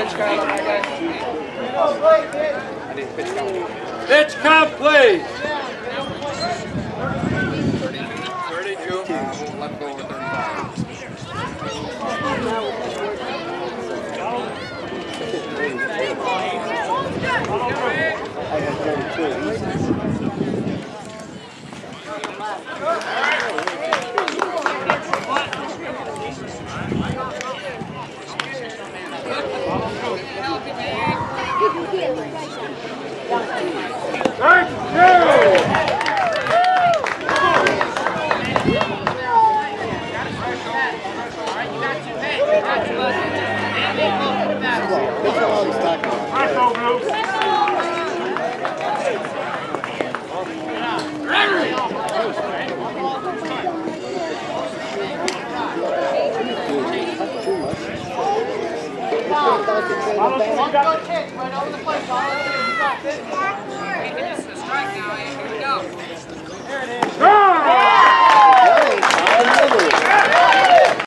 pitch count on that guy? I need a pitch count. Pitch count, please. 32. We'll let go over 35. I had 32.